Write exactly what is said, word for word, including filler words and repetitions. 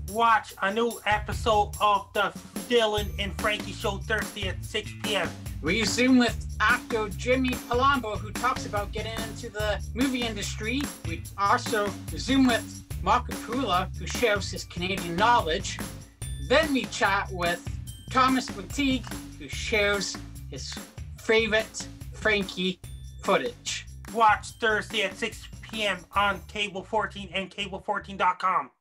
watch a new episode of the Dylan and Frankie Show Thursday at six p.m. We Zoom with actor Jimmy Palumbo, who talks about getting into the movie industry. We also Zoom with Perella, who shares his Canadian knowledge. Then we chat with Thomas McTigue, who shares his favorite Frankie footage. Watch Thursday at six p.m. on Cable fourteen and cable fourteen dot com.